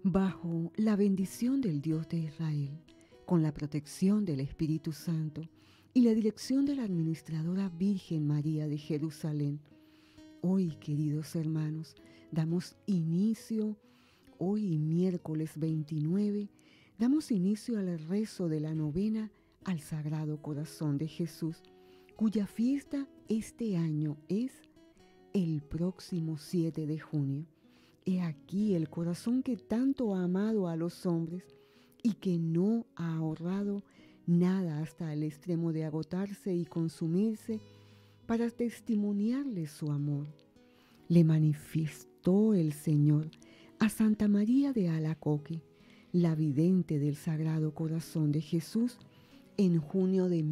Bajo la bendición del Dios de Israel, con la protección del Espíritu Santo y la dirección de la Administradora Virgen María de Jerusalén, hoy, queridos hermanos, damos inicio, hoy miércoles 29, damos inicio al rezo de la novena al Sagrado Corazón de Jesús, cuya fiesta este año es el próximo 7 de junio. He aquí el corazón que tanto ha amado a los hombres y que no ha ahorrado nada hasta el extremo de agotarse y consumirse para testimoniarle su amor. Le manifestó el Señor a Santa María de Alacoque, la vidente del Sagrado Corazón de Jesús, en junio de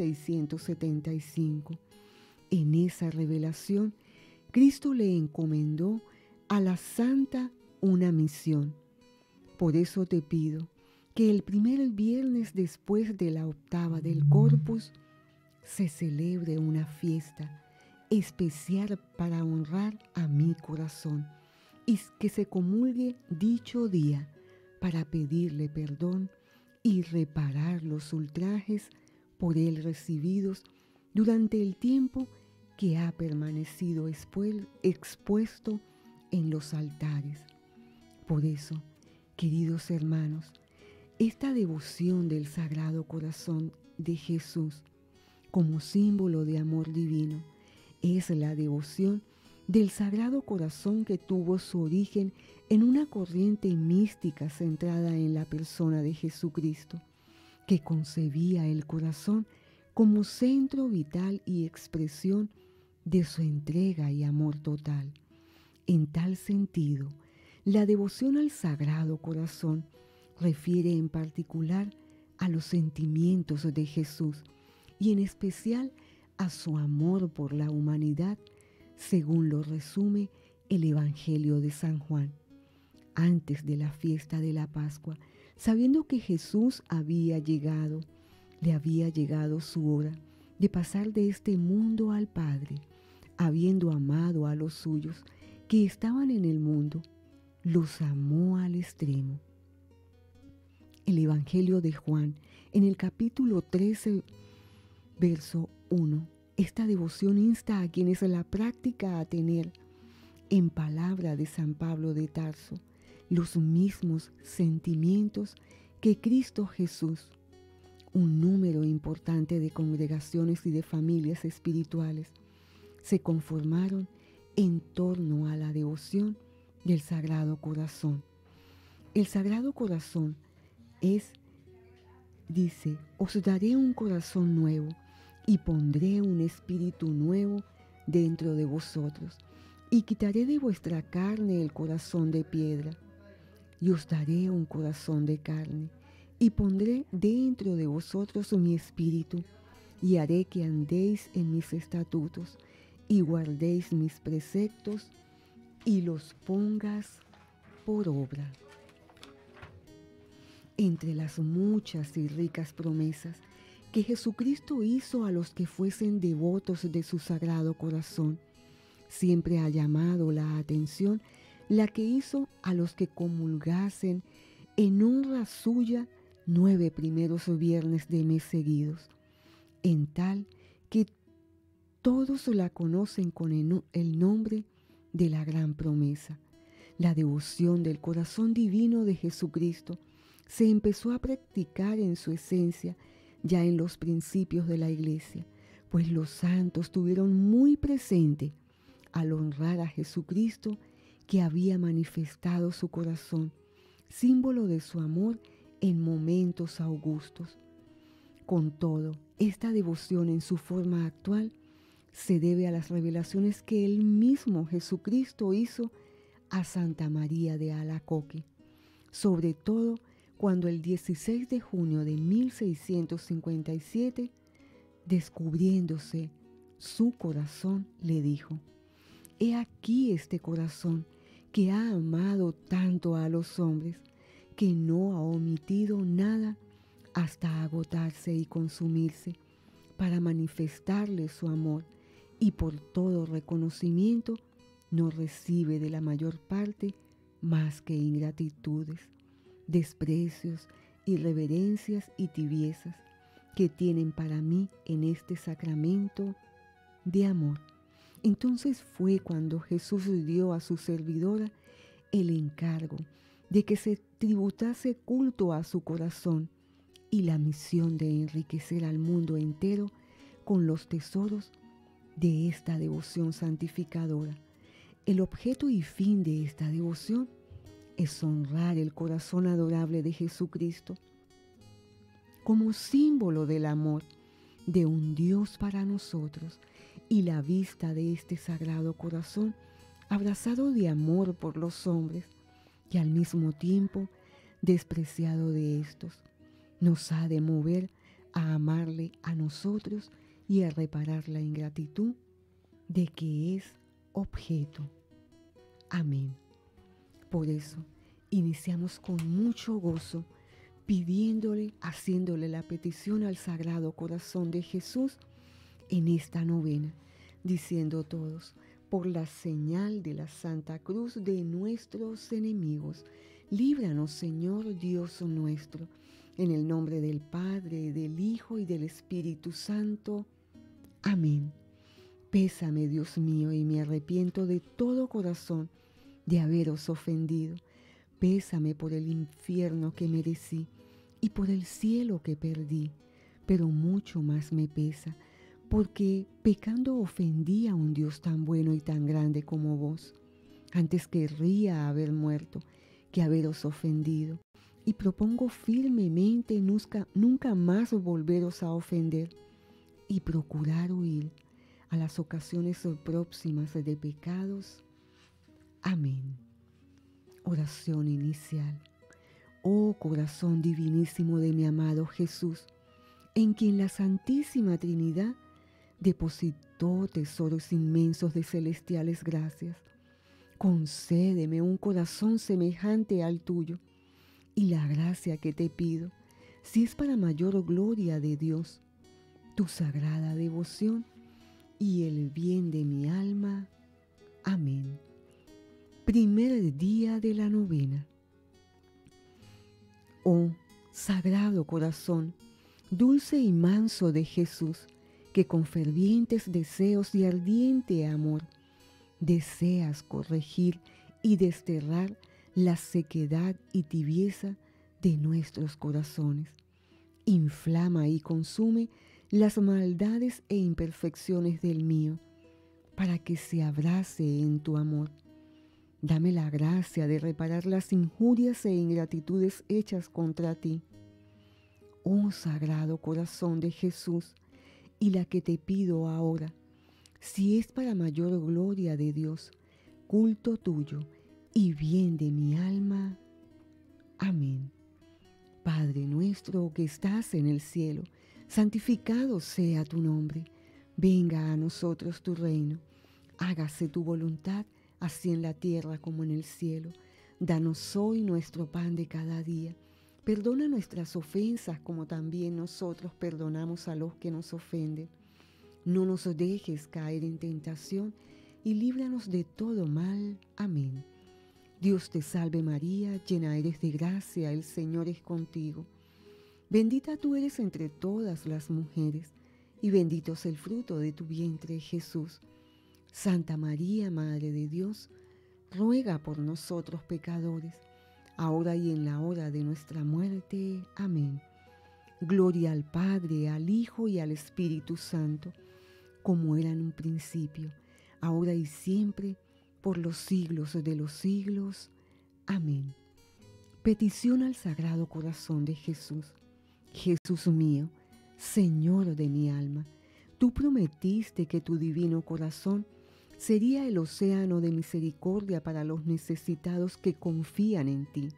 1675. En esa revelación, Cristo le encomendó a la santa una misión. Por eso te pido que el primer viernes después de la octava del Corpus se celebre una fiesta especial para honrar a mi corazón y que se comulgue dicho día para pedirle perdón y reparar los ultrajes por él recibidos durante el tiempo que ha permanecido expuesto en los altares. Por eso, queridos hermanos, esta devoción del Sagrado Corazón de Jesús como símbolo de amor divino es la devoción del Sagrado Corazón que tuvo su origen en una corriente mística centrada en la persona de Jesucristo, que concebía el corazón como centro vital y expresión de su entrega y amor total. En tal sentido, la devoción al Sagrado Corazón refiere en particular a los sentimientos de Jesús y en especial a su amor por la humanidad, según lo resume el Evangelio de San Juan. Antes de la fiesta de la Pascua, sabiendo que Jesús le había llegado su hora de pasar de este mundo al Padre, habiendo amado a los suyos que estaban en el mundo, los amó al extremo. El Evangelio de Juan, en el capítulo 13, verso 1, esta devoción insta a quienes la practica a tener, en palabra de San Pablo de Tarso, los mismos sentimientos que Cristo Jesús. Un número importante de congregaciones y de familias espirituales se conformaron en torno a la devoción del Sagrado Corazón. El Sagrado Corazón dice, os daré un corazón nuevo y pondré un espíritu nuevo dentro de vosotros y quitaré de vuestra carne el corazón de piedra y os daré un corazón de carne y pondré dentro de vosotros mi espíritu y haré que andéis en mis estatutos y guardéis mis preceptos y los pongas por obra. Entre las muchas y ricas promesas que Jesucristo hizo a los que fuesen devotos de su Sagrado Corazón, siempre ha llamado la atención la que hizo a los que comulgasen en honra suya 9 primeros viernes de mes seguidos, en tal que todos la conocen con el nombre de la gran promesa. La devoción del corazón divino de Jesucristo se empezó a practicar en su esencia ya en los principios de la Iglesia, pues los santos tuvieron muy presente al honrar a Jesucristo que había manifestado su corazón, símbolo de su amor en momentos augustos. Con todo, esta devoción en su forma actual se debe a las revelaciones que el mismo Jesucristo hizo a Santa María de Alacoque, sobre todo cuando el 16 de junio de 1657, descubriéndose su corazón, le dijo, «He aquí este corazón que ha amado tanto a los hombres, que no ha omitido nada hasta agotarse y consumirse para manifestarle su amor, y por todo reconocimiento no recibe de la mayor parte más que ingratitudes, desprecios, irreverencias y tibiezas que tienen para mí en este sacramento de amor. Entonces fue cuando Jesús dio a su servidora el encargo de que se tributase culto a su corazón y la misión de enriquecer al mundo entero con los tesoros de esta devoción santificadora. El objeto y fin de esta devoción es honrar el corazón adorable de Jesucristo como símbolo del amor de un Dios para nosotros y la vista de este sagrado corazón abrazado de amor por los hombres y al mismo tiempo despreciado de estos, nos ha de mover a amarle a nosotros y a reparar la ingratitud de que es objeto. Amén. Por eso, iniciamos con mucho gozo, pidiéndole, haciéndole la petición al Sagrado Corazón de Jesús en esta novena, diciendo todos, por la señal de la Santa Cruz de nuestros enemigos, líbranos, Señor Dios nuestro, en el nombre del Padre, del Hijo y del Espíritu Santo. Amén. Pésame, Dios mío, y me arrepiento de todo corazón de haberos ofendido. Pésame por el infierno que merecí y por el cielo que perdí, pero mucho más me pesa, porque pecando ofendí a un Dios tan bueno y tan grande como vos. Antes querría haber muerto que haberos ofendido, y propongo firmemente nunca más volveros a ofender y procurar huir a las ocasiones próximas de pecados. Amén. Oración inicial. Oh corazón divinísimo de mi amado Jesús, en quien la Santísima Trinidad depositó tesoros inmensos de celestiales gracias, concédeme un corazón semejante al tuyo, y la gracia que te pido, si es para mayor gloria de Dios, tu sagrada devoción y el bien de mi alma. Amén. Primer día de la novena. Oh Sagrado Corazón, dulce y manso de Jesús, que con fervientes deseos y ardiente amor deseas corregir y desterrar la sequedad y tibieza de nuestros corazones. Inflama y consume las maldades e imperfecciones del mío, para que se abrace en tu amor. Dame la gracia de reparar las injurias e ingratitudes hechas contra ti. Oh Sagrado Corazón de Jesús, y la que te pido ahora, si es para mayor gloria de Dios, culto tuyo y bien de mi alma. Amén. Padre nuestro que estás en el cielo, santificado sea tu nombre. Venga a nosotros tu reino. Hágase tu voluntad, así en la tierra como en el cielo. Danos hoy nuestro pan de cada día. Perdona nuestras ofensas como también nosotros perdonamos a los que nos ofenden. No nos dejes caer en tentación y líbranos de todo mal. Amén. Dios te salve María, llena eres de gracia, el Señor es contigo. Bendita tú eres entre todas las mujeres, y bendito es el fruto de tu vientre, Jesús. Santa María, Madre de Dios, ruega por nosotros pecadores, ahora y en la hora de nuestra muerte. Amén. Gloria al Padre, al Hijo y al Espíritu Santo, como era en un principio, ahora y siempre, por los siglos de los siglos. Amén. Petición al Sagrado Corazón de Jesús. Jesús mío, Señor de mi alma, tú prometiste que tu divino corazón sería el océano de misericordia para los necesitados que confían en ti.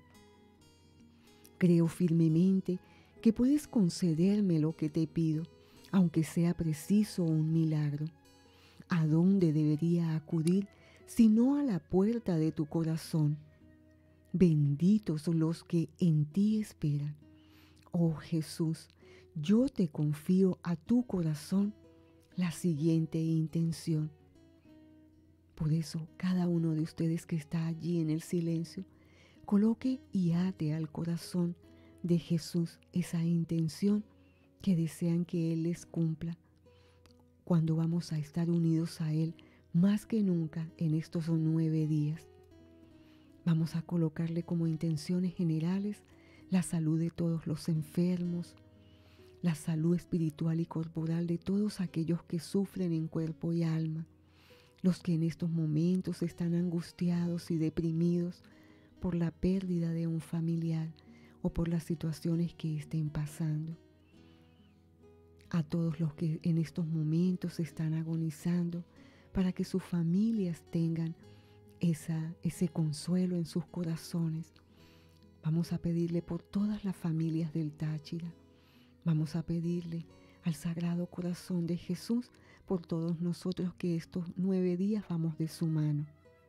Creo firmemente que puedes concederme lo que te pido, aunque sea preciso un milagro. ¿A dónde debería acudir sino a la puerta de tu corazón? Benditos los que en ti esperan. Oh Jesús, yo te confío a tu corazón la siguiente intención. Por eso, cada uno de ustedes que está allí en el silencio, coloque y ate al corazón de Jesús esa intención que desean que Él les cumpla cuando vamos a estar unidos a Él más que nunca en estos 9 días. Vamos a colocarle como intenciones generales la salud de todos los enfermos, la salud espiritual y corporal de todos aquellos que sufren en cuerpo y alma, los que en estos momentos están angustiados y deprimidos por la pérdida de un familiar o por las situaciones que estén pasando. A todos los que en estos momentos están agonizando, para que sus familias tengan ese consuelo en sus corazones. Vamos a pedirle por todas las familias del Táchira. Vamos a pedirle al Sagrado Corazón de Jesús por todos nosotros que estos 9 días vamos de su mano.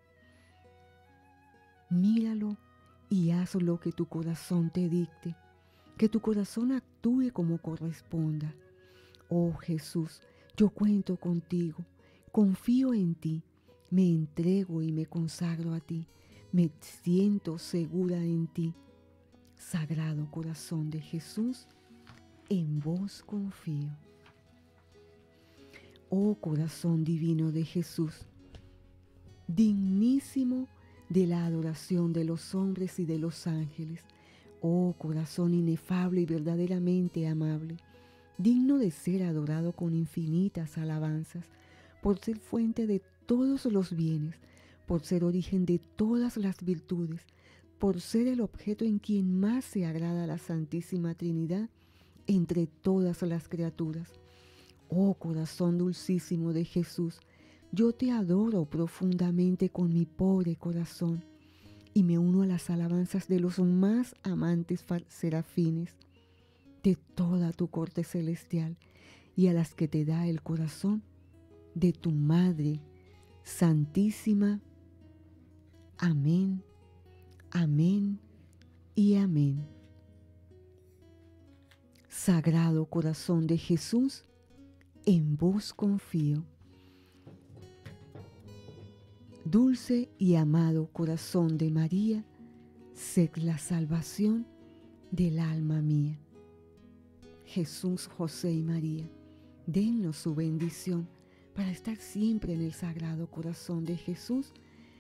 Míralo y haz lo que tu corazón te dicte, que tu corazón actúe como corresponda. Oh Jesús, yo cuento contigo, confío en ti, me entrego y me consagro a ti, me siento segura en ti. Sagrado Corazón de Jesús, en vos confío. Oh Corazón Divino de Jesús, dignísimo de la adoración de los hombres y de los ángeles, oh Corazón inefable y verdaderamente amable, digno de ser adorado con infinitas alabanzas, por ser fuente de todos los bienes, por ser origen de todas las virtudes, por ser el objeto en quien más se agrada la Santísima Trinidad entre todas las criaturas. Oh Corazón dulcísimo de Jesús, yo te adoro profundamente con mi pobre corazón y me uno a las alabanzas de los más amantes serafines de toda tu corte celestial y a las que te da el corazón de tu Madre Santísima. Amén, amén y amén. Sagrado Corazón de Jesús, en vos confío. Dulce y amado Corazón de María, sed la salvación del alma mía. Jesús, José y María, dennos su bendición para estar siempre en el Sagrado Corazón de Jesús,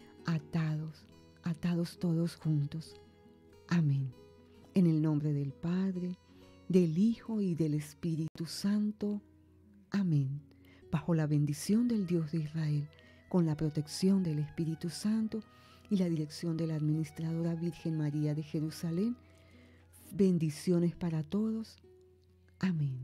atados todos juntos. Amén. En el nombre del Padre, del Hijo y del Espíritu Santo. Amén. Bajo la bendición del Dios de Israel, con la protección del Espíritu Santo y la dirección de la Administradora Virgen María de Jerusalén, bendiciones para todos. Amén.